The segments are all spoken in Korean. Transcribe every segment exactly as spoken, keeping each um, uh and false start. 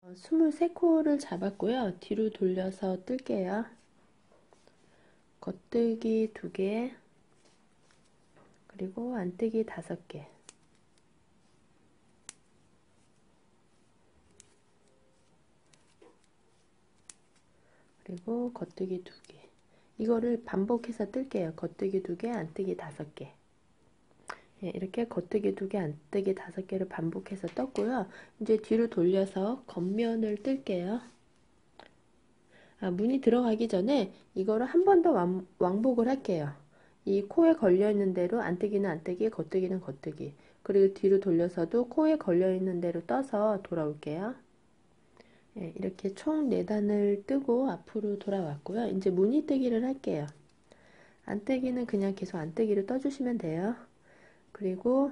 스물세 코를 잡았고요. 뒤로 돌려서 뜰게요. 겉뜨기 두 개, 그리고 안뜨기 다섯 개. 그리고 겉뜨기 두 개. 이거를 반복해서 뜰게요. 겉뜨기 두 개, 안뜨기 다섯 개. 예, 이렇게 겉뜨기 두 개, 안뜨기 다섯 개를 반복해서 떴고요. 이제 뒤로 돌려서 겉면을 뜰게요. 아, 무늬 들어가기 전에 이거를 한 번 더 왕복을 할게요. 이 코에 걸려있는 대로 안뜨기는 안뜨기, 겉뜨기는 겉뜨기. 그리고 뒤로 돌려서도 코에 걸려있는 대로 떠서 돌아올게요. 예, 이렇게 총 네 단을 뜨고 앞으로 돌아왔고요. 이제 무늬 뜨기를 할게요. 안뜨기는 그냥 계속 안뜨기를 떠주시면 돼요. 그리고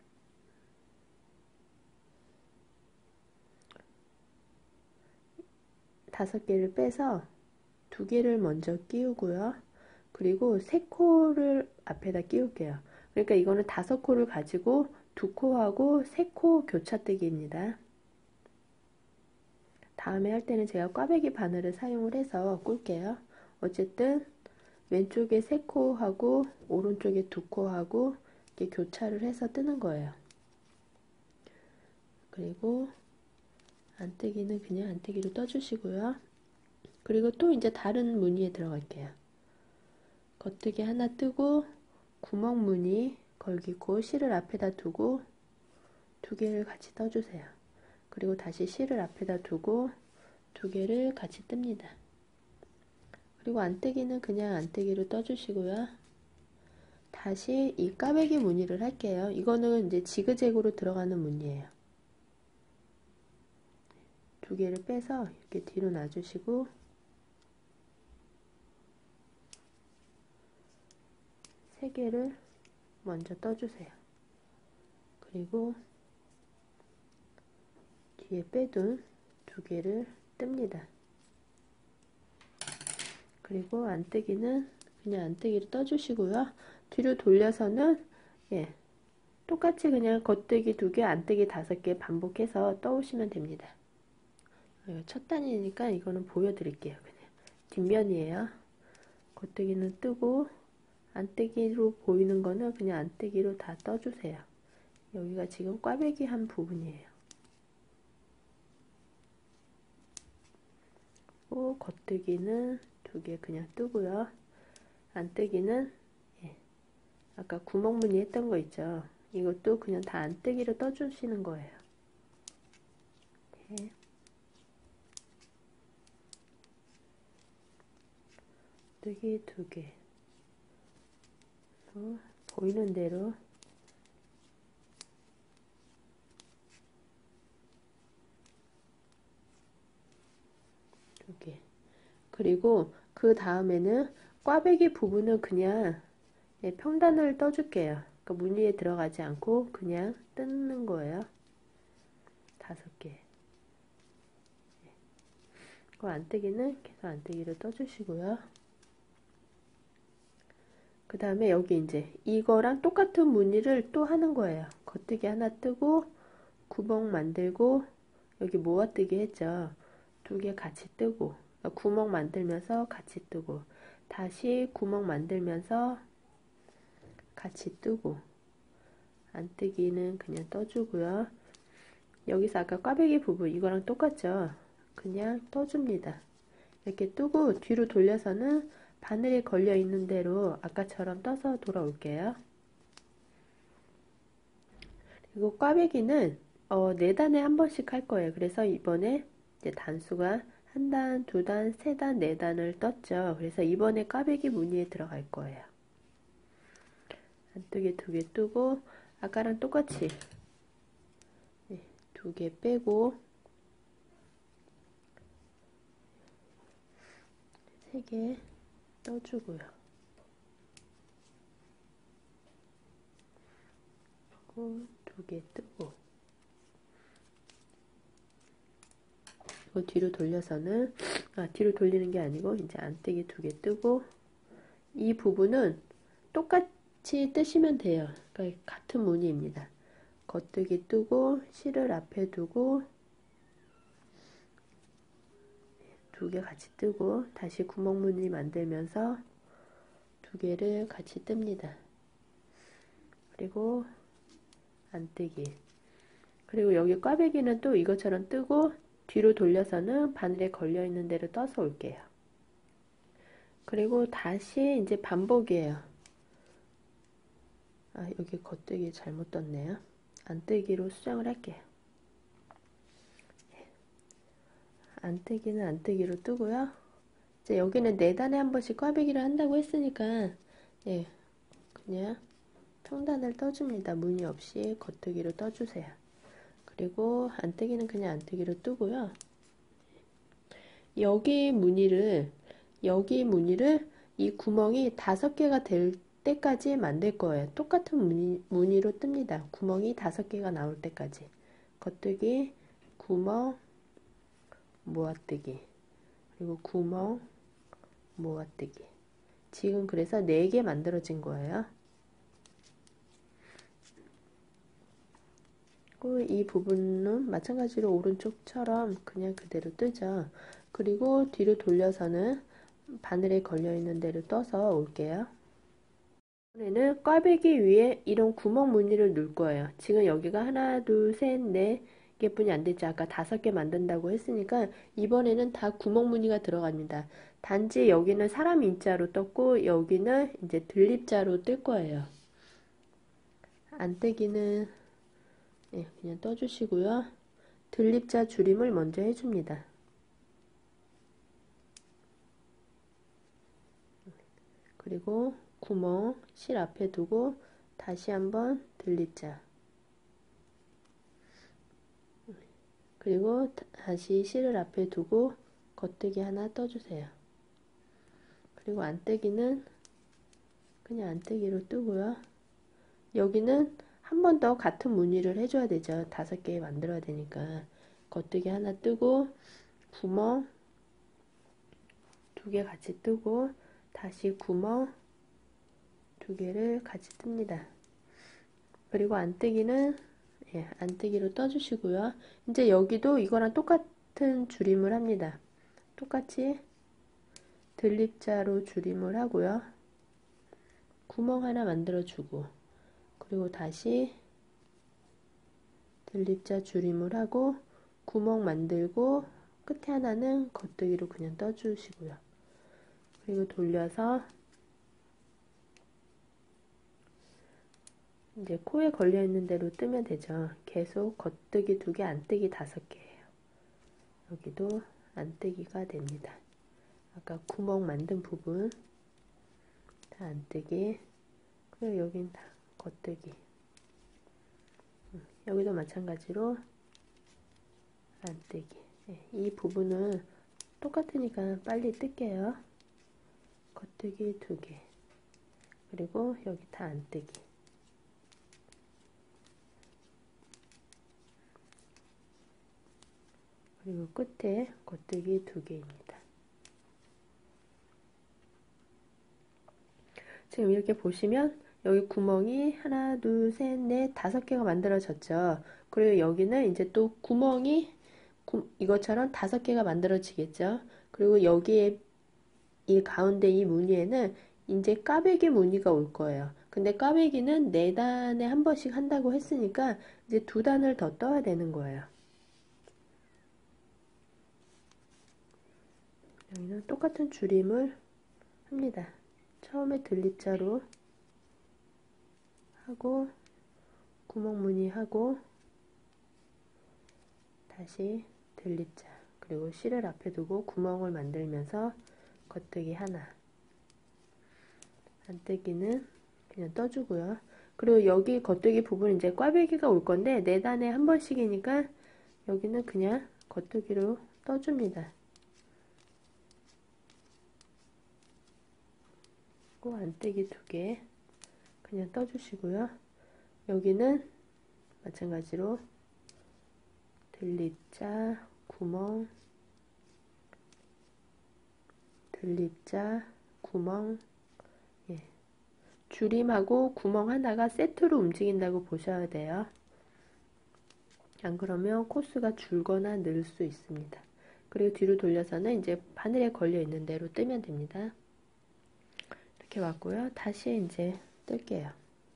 다섯 개를 빼서 두 개를 먼저 끼우고요. 그리고 세 코를 앞에다 끼울게요. 그러니까 이거는 다섯 코를 가지고 두 코하고 세 코 교차뜨기입니다. 다음에 할 때는 제가 꽈배기 바늘을 사용을 해서 꿀게요. 어쨌든 왼쪽에 세 코하고 오른쪽에 두 코하고 이렇게 교차를 해서 뜨는 거예요. 그리고 안뜨기는 그냥 안뜨기로 떠주시고요. 그리고 또 이제 다른 무늬에 들어갈게요. 겉뜨기 하나 뜨고 구멍 무늬 걸기고 실을 앞에다 두고 두 개를 같이 떠주세요. 그리고 다시 실을 앞에다 두고 두 개를 같이 뜹니다. 그리고 안뜨기는 그냥 안뜨기로 떠주시고요. 다시 이 까베기 무늬를 할게요. 이거는 이제 지그재그로 들어가는 무늬예요. 두 개를 빼서 이렇게 뒤로 놔주시고 세 개를 먼저 떠주세요. 그리고 뒤에 빼둔 두 개를 뜹니다. 그리고 안뜨기는 그냥 안뜨기로 떠주시고요. 뒤로 돌려서는 예, 똑같이 그냥 겉뜨기 두 개, 안뜨기 다섯 개 반복해서 떠오시면 됩니다. 첫 단이니까 이거는 보여드릴게요. 그냥 뒷면이에요. 겉뜨기는 뜨고 안뜨기로 보이는 거는 그냥 안뜨기로 다 떠주세요. 여기가 지금 꽈배기 한 부분이에요. 또 겉뜨기는 두 개 그냥 뜨고요. 안뜨기는 예, 아까 구멍 무늬 했던 거 있죠. 이것도 그냥 다 안뜨기로 떠주시는 거예요. 네. 겉뜨기 두 개. 어, 보이는 대로 두 개. 그리고 그 다음에는 꽈배기 부분은 그냥 예, 평단을 떠줄게요. 그러니까 무늬에 들어가지 않고 그냥 뜯는 거예요. 다섯 개. 그 안뜨기는 계속 안뜨기로 떠주시고요. 그 다음에 여기 이제 이거랑 똑같은 무늬를 또 하는 거예요. 겉뜨기 하나 뜨고 구멍 만들고 여기 모아뜨기 했죠. 두 개 같이 뜨고 그러니까 구멍 만들면서 같이 뜨고 다시 구멍 만들면서 같이 뜨고 안뜨기는 그냥 떠주고요. 여기서 아까 꽈배기 부분 이거랑 똑같죠. 그냥 떠줍니다. 이렇게 뜨고 뒤로 돌려서는 바늘이 걸려 있는 대로 아까처럼 떠서 돌아올게요. 그리고 꽈배기는 어, 네 단에 한 번씩 할 거예요. 그래서 이번에 이제 단수가 한 단, 두 단, 세 단, 네 단을 떴죠. 그래서 이번에 꽈배기 무늬에 들어갈 거예요. 안뜨기 두 개 뜨고 아까랑 똑같이 네, 두 개 빼고 세 개 떠주고요. 두 개 뜨고 뒤로 돌려서는 아 뒤로 돌리는 게 아니고 이제 안뜨기 두 개 뜨고 이 부분은 똑같이 뜨시면 돼요. 그러니까 같은 무늬입니다. 겉뜨기 뜨고 실을 앞에 두고 두 개 같이 뜨고 다시 구멍 무늬 만들면서 두 개를 같이 뜹니다. 그리고 안뜨기. 그리고 여기 꽈배기는 또 이것처럼 뜨고 뒤로 돌려서는 바늘에 걸려 있는 대로 떠서 올게요. 그리고 다시 이제 반복이에요. 아, 여기 겉뜨기 잘못 떴네요. 안뜨기로 수정을 할게요. 안뜨기는 안뜨기로 뜨고요. 이제 여기는 네 단에 한 번씩 꽈배기를 한다고 했으니까 예, 그냥 평단을 떠줍니다. 무늬 없이 겉뜨기로 떠주세요. 그리고 안뜨기는 그냥 안뜨기로 뜨고요. 여기 무늬를 여기 무늬를 이 구멍이 다섯 개가 될 때까지 만들 거예요. 똑같은 무늬, 무늬로 뜹니다. 구멍이 다섯 개가 나올 때까지. 겉뜨기, 구멍, 모아뜨기, 그리고 구멍, 모아뜨기. 지금 그래서 네 개 만들어진 거예요. 이 부분은 마찬가지로 오른쪽처럼 그냥 그대로 뜨죠. 그리고 뒤로 돌려서는 바늘에 걸려있는 대로 떠서 올게요. 이번에는 꽈배기 위에 이런 구멍 무늬를 넣을 거예요. 지금 여기가 하나, 둘, 셋, 네 개뿐이 안 됐죠. 아까 다섯 개 만든다고 했으니까 이번에는 다 구멍 무늬가 들어갑니다. 단지 여기는 사람 인자로 떴고 여기는 이제 들립자로 뜰 거예요. 안뜨기는 예, 그냥 떠주시고요. 들립자 줄임을 먼저 해줍니다. 그리고 구멍 실 앞에 두고 다시 한번 들립자, 그리고 다시 실을 앞에 두고 겉뜨기 하나 떠주세요. 그리고 안뜨기는 그냥 안뜨기로 뜨고요. 여기는 한 번 더 같은 무늬를 해줘야 되죠. 다섯 개 만들어야 되니까. 겉뜨기 하나 뜨고 구멍 두 개 같이 뜨고 다시 구멍 두 개를 같이 뜹니다. 그리고 안뜨기는 예, 안뜨기로 떠주시고요. 이제 여기도 이거랑 똑같은 줄임을 합니다. 똑같이 들립자로 줄임을 하고요. 구멍 하나 만들어 주고 그리고 다시 들립자 줄임을 하고 구멍 만들고 끝에 하나는 겉뜨기로 그냥 떠주시고요. 그리고 돌려서 이제 코에 걸려있는 대로 뜨면 되죠. 계속 겉뜨기 두 개, 안뜨기 다섯 개예요. 여기도 안뜨기가 됩니다. 아까 구멍 만든 부분 다 안뜨기, 그리고 여긴 다 겉뜨기. 여기도 마찬가지로 안뜨기. 이 부분은 똑같으니까 빨리 뜰게요. 겉뜨기 두 개, 그리고 여기 다 안뜨기. 그리고 끝에 겉뜨기 두 개입니다. 지금 이렇게 보시면 여기 구멍이 하나, 둘, 셋, 넷, 다섯 개가 만들어졌죠. 그리고 여기는 이제 또 구멍이 구, 이것처럼 다섯 개가 만들어지겠죠. 그리고 여기에 이 가운데 이 무늬에는 이제 꽈배기 무늬가 올 거예요. 근데 꽈배기는 네 단에 한 번씩 한다고 했으니까 이제 두 단을 더 떠야 되는 거예요. 여기는 똑같은 줄임을 합니다. 처음에 들립자로 하고 구멍 무늬 하고 다시 들립자, 그리고 실을 앞에 두고 구멍을 만들면서 겉뜨기 하나, 안뜨기는 그냥 떠주고요. 그리고 여기 겉뜨기 부분 이제 꽈배기가 올 건데 네 단에 한 번씩이니까 여기는 그냥 겉뜨기로 떠줍니다. 그리고 안뜨기 두 개 그냥 떠주시고요. 여기는 마찬가지로 들립자, 구멍, 들립자, 구멍, 예. 줄임하고 구멍 하나가 세트로 움직인다고 보셔야 돼요. 안 그러면 코스가 줄거나 늘 수 있습니다. 그리고 뒤로 돌려서는 이제 바늘에 걸려 있는 대로 뜨면 됩니다. 이렇게 왔고요. 다시 이제 뜰게요.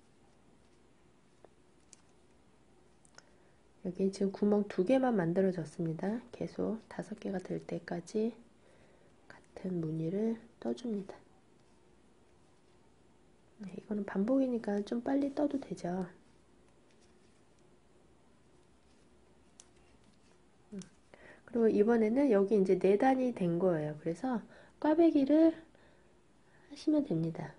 여기 지금 구멍 두 개만 만들어졌습니다. 계속 다섯 개가 될 때까지 같은 무늬를 떠줍니다. 네, 이거는 반복이니까 좀 빨리 떠도 되죠. 그리고 이번에는 여기 이제 네 단이 된 거예요. 그래서 꽈배기를 하시면 됩니다.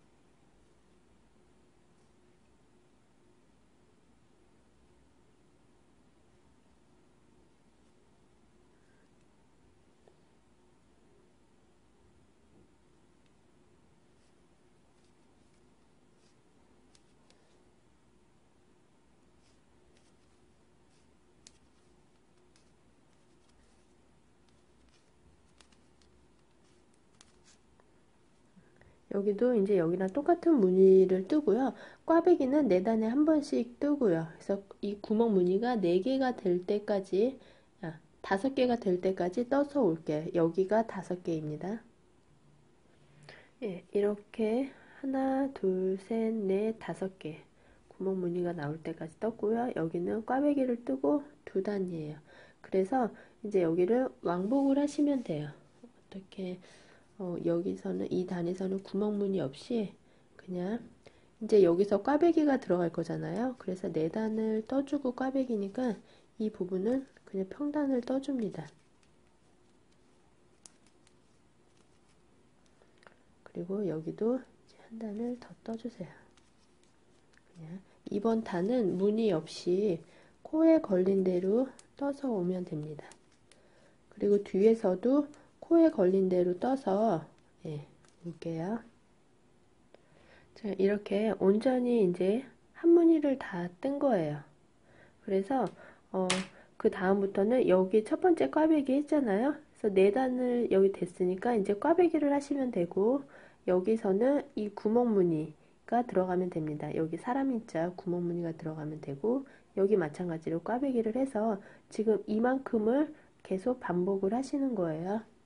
여기도 이제 여기랑 똑같은 무늬를 뜨고요. 꽈배기는 네 단에 한 번씩 뜨고요. 그래서 이 구멍 무늬가 네 개가 될 때까지, 아, 다섯 개가 될 때까지 떠서 올게요. 여기가 다섯 개입니다. 예, 이렇게 하나, 둘, 셋, 넷, 다섯 개 구멍 무늬가 나올 때까지 떴고요. 여기는 꽈배기를 뜨고 두 단이에요. 그래서 이제 여기를 왕복을 하시면 돼요. 어떻게 어, 여기서는 이 단에서는 구멍 무늬 없이 그냥 이제 여기서 꽈배기가 들어갈 거잖아요. 그래서 네 단을 떠주고 꽈배기니까 이 부분은 그냥 평단을 떠줍니다. 그리고 여기도 한 단을 더 떠주세요. 그냥 이번 단은 무늬 없이 코에 걸린 대로 떠서 오면 됩니다. 그리고 뒤에서도 코에 걸린 대로 떠서 예, 올게요. 자, 이렇게 온전히 이제 한 무늬를 다 뜬 거예요. 그래서 어, 그 다음부터는 여기 첫 번째 꽈배기 했잖아요. 그래서 네 단을 여기 됐으니까 이제 꽈배기를 하시면 되고 여기서는 이 구멍 무늬가 들어가면 됩니다. 여기 사람 인자 구멍 무늬가 들어가면 되고 여기 마찬가지로 꽈배기를 해서 지금 이만큼을 계속 반복을 하시는 거예요.